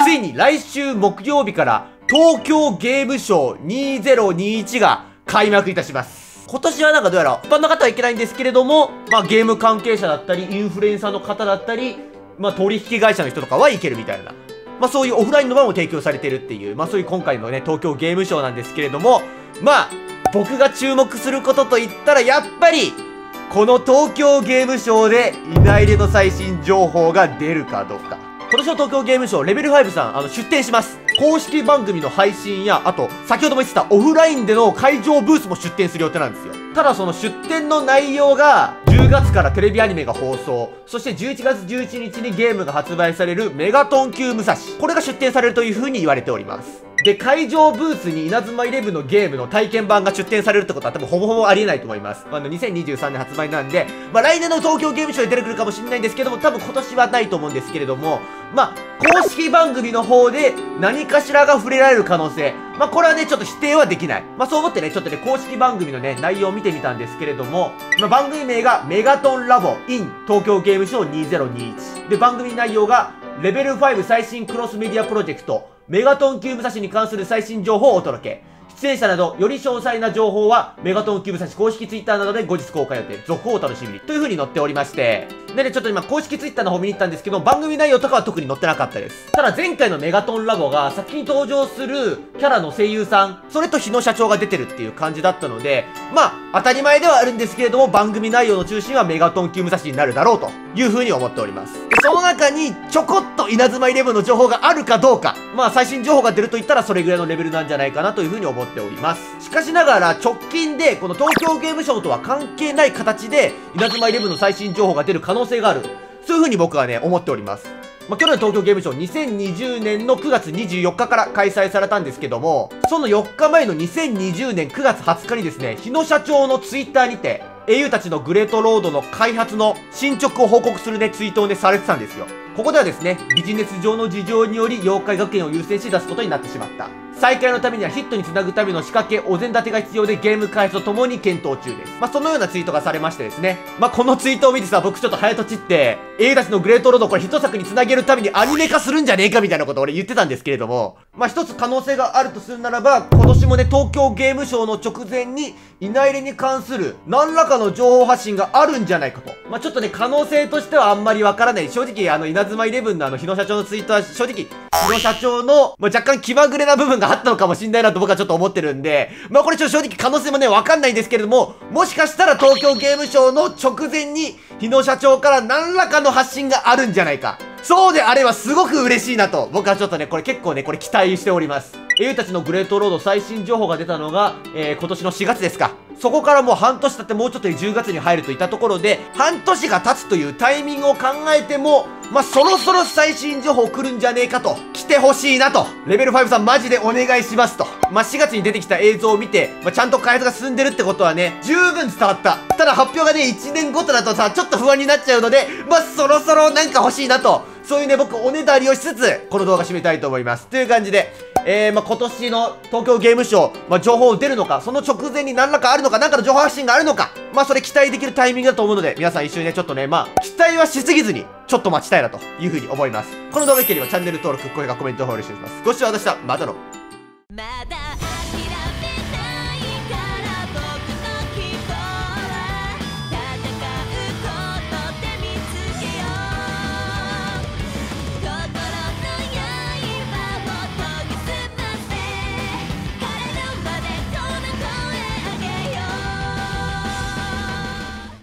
ついに来週木曜日から東京ゲームショー2021が開幕いたします。今年はなんかどうやら一般の方はいけないんですけれども、ゲーム関係者だったり、インフルエンサーの方だったり、取引会社の人とかはいけるみたいな。そういうオフラインの場も提供されてるっていう、そういう今回のね、東京ゲームショーなんですけれども、僕が注目することといったら、やっぱり、この東京ゲームショーで、いないれの最新情報が出るかどうか。今年の東京ゲームショー、レベル5さん、出展します。公式番組の配信や、あと、先ほども言ってたオフラインでの会場ブースも出展する予定なんですよ。ただその出展の内容が、10月からテレビアニメが放送、そして11月11日にゲームが発売されるメガトン級武蔵。これが出展されるという風に言われております。で、会場ブースに稲妻イレブンのゲームの体験版が出展されるってことは多分ほぼほぼありえないと思います。2023年発売なんで、来年の東京ゲームショーに出てくるかもしれないんですけども、多分今年はないと思うんですけれども、公式番組の方で何かしらが触れられる可能性。これはね、ちょっと否定はできない。そう思ってね、ちょっとね、公式番組のね、内容を見てみたんですけれども、番組名がメガトンラボ in 東京ゲームショー2021。で、番組内容が、レベル5最新クロスメディアプロジェクト、メガトン級武蔵に関する最新情報をお届け。出演者など、より詳細な情報は、メガトン級武蔵公式ツイッターなどで後日公開予定。続報をお楽しみに。という風に載っておりまして。でね、ちょっと今、公式ツイッターの方見に行ったんですけど、番組内容とかは特に載ってなかったです。ただ、前回のメガトンラボが、先に登場するキャラの声優さん、それと日野社長が出てるっていう感じだったので、当たり前ではあるんですけれども、番組内容の中心はメガトン級武蔵になるだろうという風に思っております。で、その中に、ちょこっと稲妻イレブンの情報があるかどうか、最新情報が出ると言ったら、それぐらいのレベルなんじゃないかなという風に思っております。しかしながら、直近で、この東京ゲームショーとは関係ない形で、稲妻イレブンの最新情報が出る可能性がある。そういう風に僕はね、思っております。去年の東京ゲームショー2020年の9月24日から開催されたんですけども、その4日前の2020年9月20日にですね、日野社長のツイッターにて、英雄たちのグレートロードの開発の進捗を報告するね、ツイートをね、されてたんですよ。ここではですね、ビジネス上の事情により妖怪学園を優先し出すことになってしまった。再開のためにはヒットにつなぐための仕掛け、お膳立てが必要でゲーム開発とともに検討中です。そのようなツイートがされましてですね。このツイートを見てさ、僕ちょっと早とちって、英雄たちのグレートロードをこれ一作につなげるためにアニメ化するんじゃねえかみたいなことを俺言ってたんですけれども、一つ可能性があるとするならば、今年もね、東京ゲームショーの直前に、いないれに関する何らかの情報発信があるんじゃないかと。ちょっとね、可能性としてはあんまりわからない。正直、稲妻イレブンの日野社長のツイートは正直、日野社長の、若干気まぐれな部分があったのかもしんないなと僕はちょっと思ってるんで、これ正直可能性もね、わかんないんですけれども、もしかしたら東京ゲームショーの直前に、日野社長から何らかの発信があるんじゃないか。そうであればすごく嬉しいなと、僕はちょっとね、これ結構ね、これ期待しております。英雄たちのグレートロード最新情報が出たのが、今年の4月ですか。そこからもう半年経ってもうちょっとで10月に入るといったところで、半年が経つというタイミングを考えても、そろそろ最新情報来るんじゃねえかと、来てほしいなと、レベル5さんマジでお願いしますと。4月に出てきた映像を見て、ちゃんと開発が進んでるってことはね、十分伝わった。ただ発表がね、1年ごとだとさ、ちょっと不安になっちゃうので、そろそろなんか欲しいなと、そういうね、僕おねだりをしつつ、この動画締めたいと思います。という感じで、今年の東京ゲームショー、情報出るのか、その直前に何らかあるのか、なんかの情報発信があるのか、それ期待できるタイミングだと思うので、皆さん一緒にね、ちょっとね、期待はしすぎずに、ちょっと待ちたいなというふうに思います。この動画が良ければチャンネル登録、高評価、コメントをよろしくお願いします。ご視聴ありがとうございました。またの。